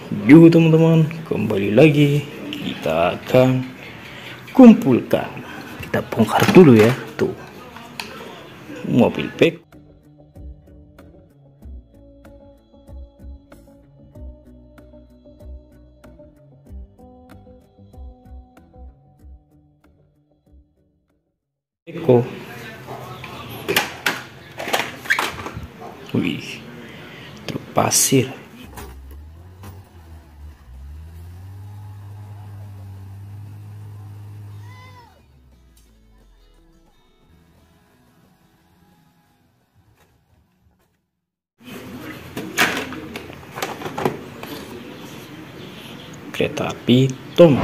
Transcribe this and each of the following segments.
Yuk teman-teman, kembali lagi kita akan kumpulkan. Kita bongkar dulu ya, tuh mobil Beko. Wih, truk pasir. Kereta api Tom.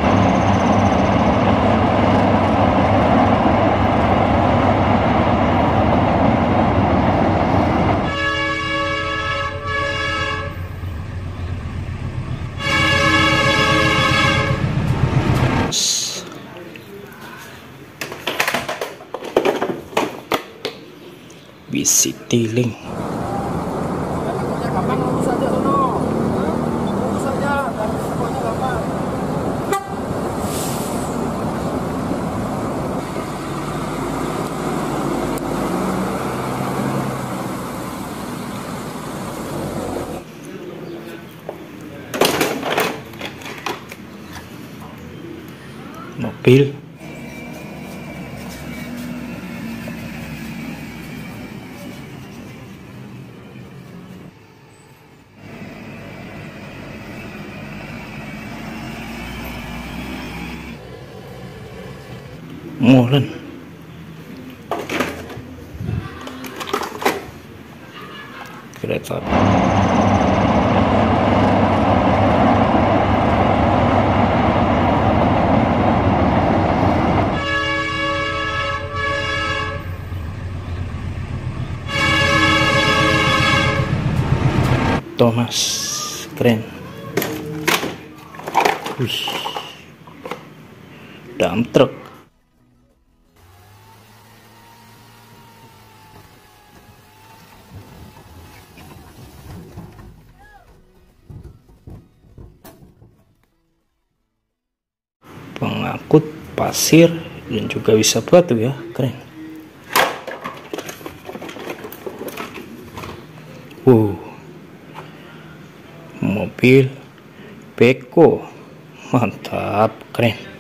Citylink. Mobil molen, kereta Thomas, keren. Wih, dump truck. Pengangkut pasir dan juga bisa batu ya, keren. Mobil Beko, mantap, keren.